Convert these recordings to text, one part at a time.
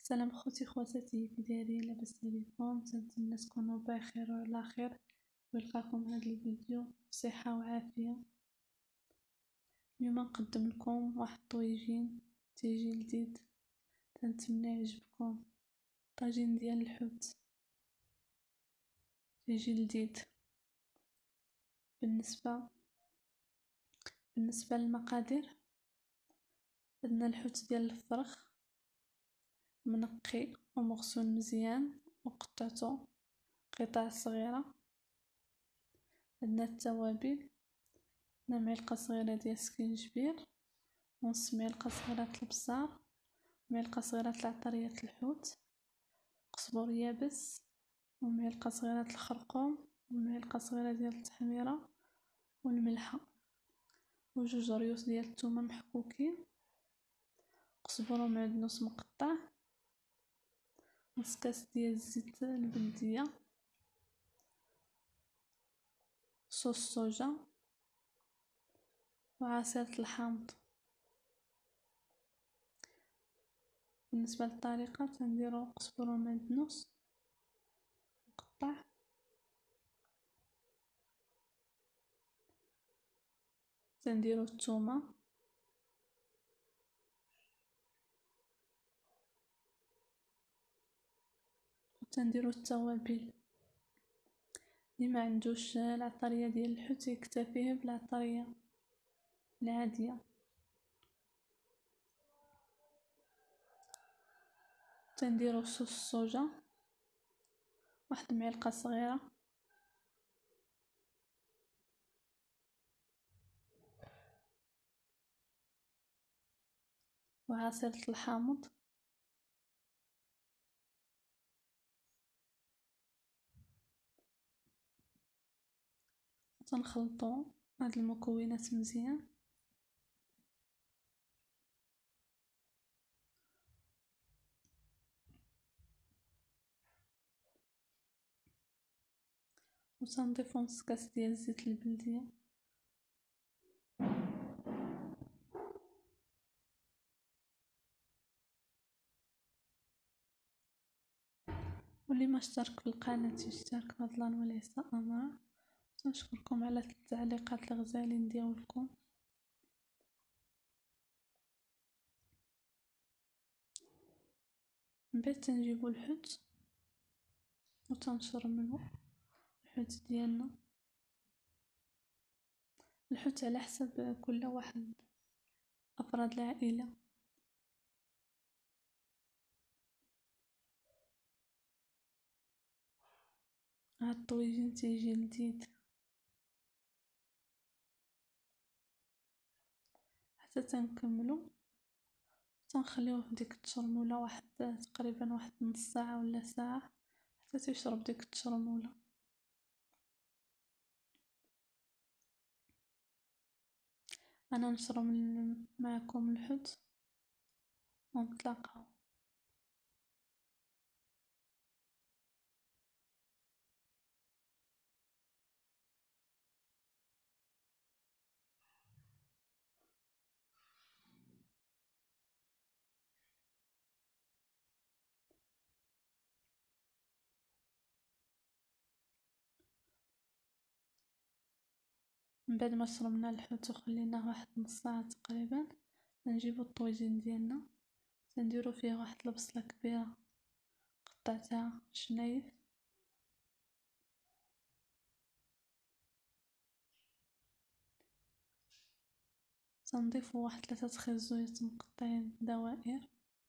سلام خوتي خواتاتي، كي دايرين؟ لاباس عليكم؟ نتمنى تكونوا بخير وعلى خير ويلقاكم هذا الفيديو بصحة وعافية. اليوم نقدم لكم واحد الطويجين تيجي جديد، تنتمنى يعجبكم. طاجين ديال الحوت تيجي جديد. بالنسبة للمقادير، عندنا الحوت ديال الفرخ منقي ومغسول مزيان وقطعته قطع صغيرة. عندنا التوابل، عندنا معلقة صغيرة ديال سكينجبير، ونص معلقة صغيرة البصار، معلقة صغيرة العطرية الحوت، قزبر يابس، ومعلقة صغيرة الخرقوم، ومعلقة صغيرة ديال التحميرة، والملحة، وجوج ريوس ديال الثومة محكوكين، قزبر ومعدنوس مقطع، نص كاس ديال الزيت البلدية، صوص صوجا، وعصير الحامض. بالنسبة للطريقة، تنديرو قزبر ومعدنوس مقطع، تنديرو الثومة، وتنديرو التوابل. اللي ما عندوش العطرية ديال الحوت يكتفيه بالعطرية العادية. تنديرو صوص الصوجا واحد معلقة صغيرة، وعصير الحامض، تنخلطو هاد المكونات مزيان. وتنضيفو نص كاس ديال الزيت البلدية، واللي ما اشترك في القناة يشترك فضلا وليس امرا. نشكركم على التعليقات الغزالين ديالكم. من بعد تنجيبو الحوت وتنشرملو الحوت ديالنا. الحوت على حسب كل واحد افراد العائلة. هاد الطويجين تيجي لذيذ، حتى تنكملو تنخليوه في ديك التشرموله واحد تقريبا واحد نص ساعة ولا ساعة حتى تيشرب ديك التشرموله. انا نشرم معكم الحوت ونتلاقاو. من بعد ما شرمنا الحوت وخليناه واحد نص ساعة تقريبا، نجيبو الطويجين ديالنا، تنديرو فيه واحد البصلة كبيرة قطعتها شنايف، تنضيفو واحد 3 خيزويات مقطعين دوائر،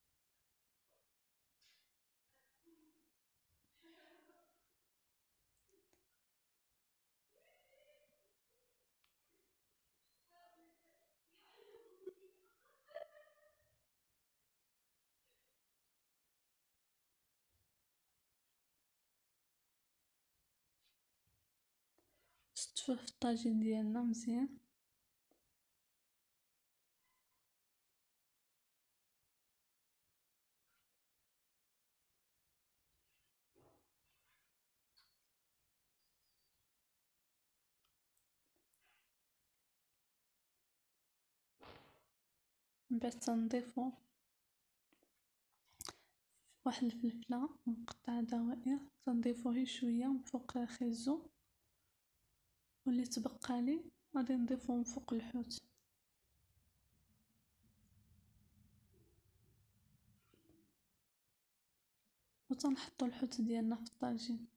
شطفوه في الطاجين ديالنا مزيان. من بعد تنضيفو واحد الفلفلة مقطعة دوائر تنضيفو غير شوية من فوق خيزو، واللي تبقى لي غادي نضيفو من فوق الحوت. وتنحطو الحوت ديالنا في الطاجين.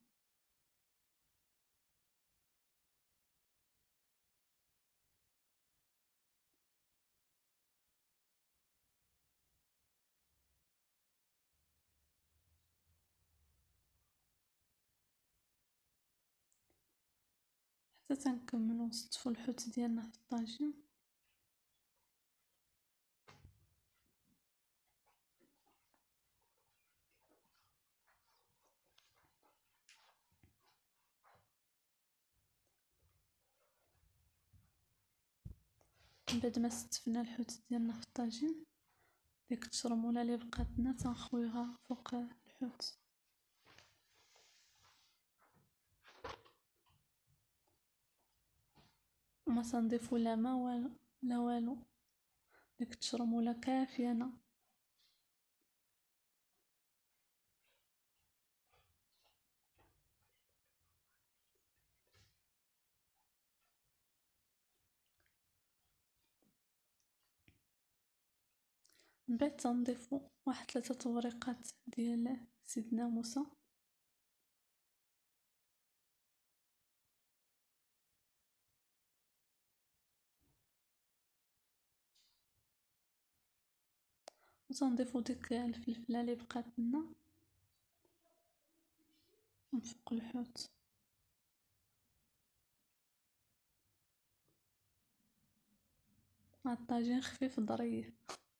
حتى تنكملو نصطفو الحوت ديالنا في الطاجين. من بعد ما استفنا الحوت ديالنا في الطاجين، ديك التشرموله اللي بقات لنا تنخويها فوق الحوت. وما تنضيفو لا ما والو لا والو، ديك التشرموله كافيانا. من بعد تنضيفو واحد 3 وريقات ديال زيت ناموسه. وتنضيفو ديك الفلفله اللي بقات لنا من فوق الحوت. مع الطاجين خفيف ظريف.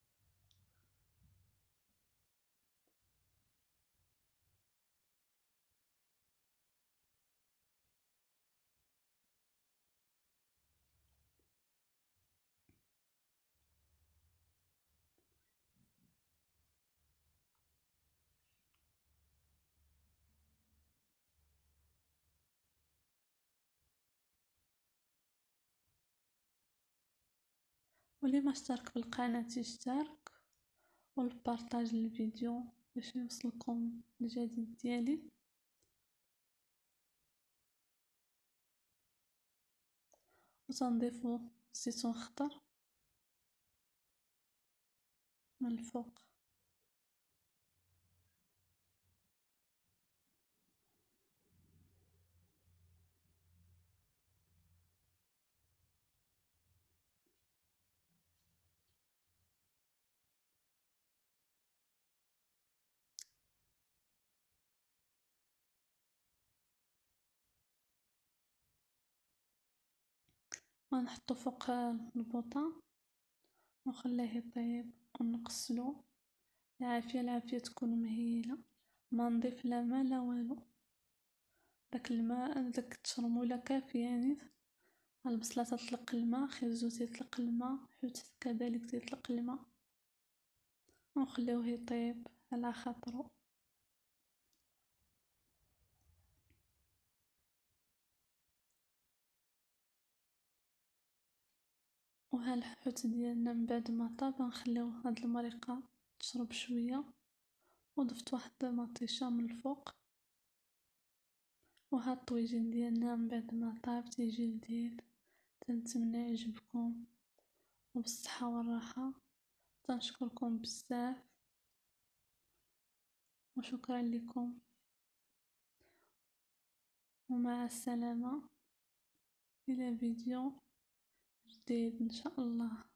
واللي ما اشترك بالقناه يشترك، والبارطاج الفيديو باش يوصلكم الجديد ديالي. وتنضيفو زيتون خضر من الفوق. ونحطو فوق البوطة ونخليه يطيب ونغسلو. العافية تكون مهيلة، ما نضيف لا ما لا والو. داك الماء داك التشرموله كافية يعني. البصلة تطلق الماء، خيزو تيطلق الماء، حوت كذلك تيطلق الماء، ونخليوه يطيب على خاطرو. وها الحوت ديالنا من بعد ما طاب نخليو هاد المريقة تشرب شوية. وضفت واحد مطيشة من الفوق. وها الطويجين ديالنا من بعد ما طاب تيجي لذيذ. تنتمنى يعجبكم وبالصحة والراحة. تنشكركم بزاف وشكرا لكم، ومع السلامة إلى فيديو جديد إن شاء الله.